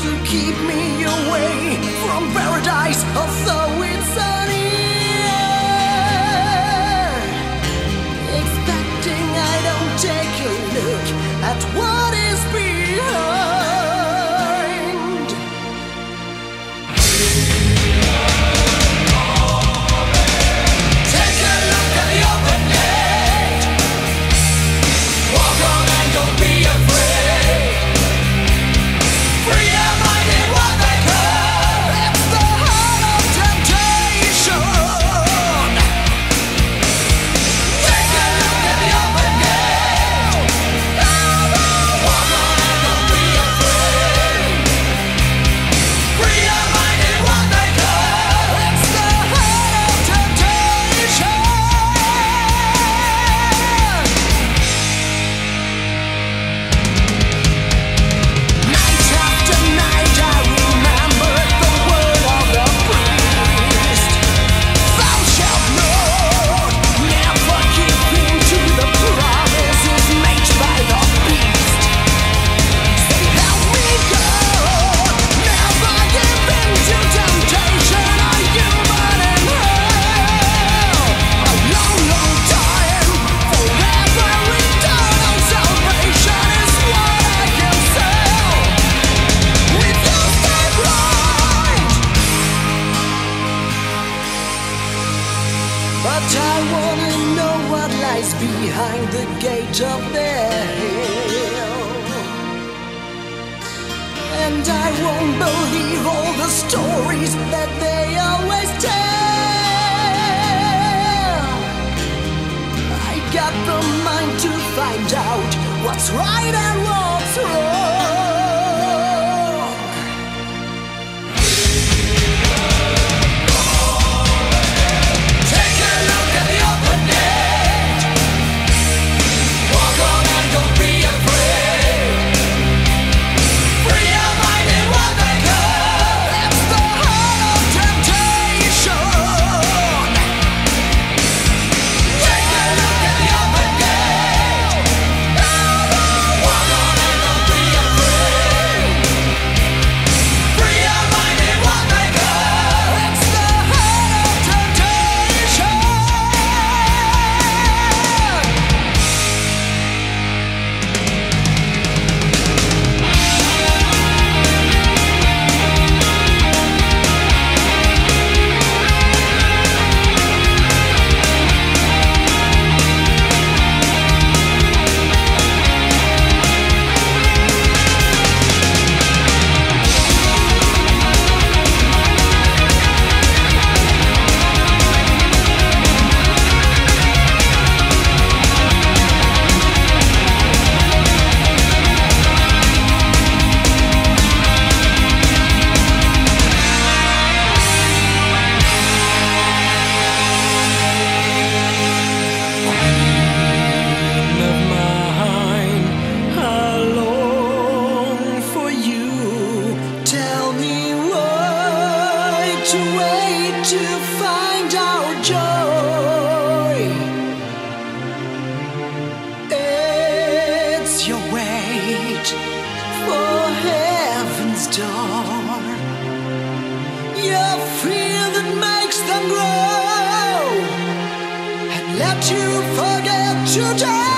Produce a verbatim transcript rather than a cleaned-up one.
to keep me away from paradise, although it's sunny. Expecting I don't take a look at what is behind. Take a look at the open gate. Walk on and don't be afraid. Free your mind in what they call. It's the heart of temptation. Take a look at the open gate. Walk on and don't be afraid. Free your mind in what they call. It's the heart of temptation. Night after night I remember the word of the priest. Thou shalt not never give in to the promises made by the beast. So help me God, never give in to temptation. A human in hell, a long, long time, forever eternal salvation is what I can sell. With your step right, but I wanna know what lies behind the gate of their hell. And I won't believe all the stories that they always tell. I got the mind to find out what's right and what's wrong. Take a look at the open gate. Walk on and don't be afraid. Free your mind in what they call. It's the heart of temptation. Take a look at the open gate. Walk on and don't be afraid. Free your mind in what they call. It's the heart of temptation. Of mine, I long for you. Tell me why to wait to find our joy. It's your wait for heaven's door. Your fear that makes them grow and let you forget today.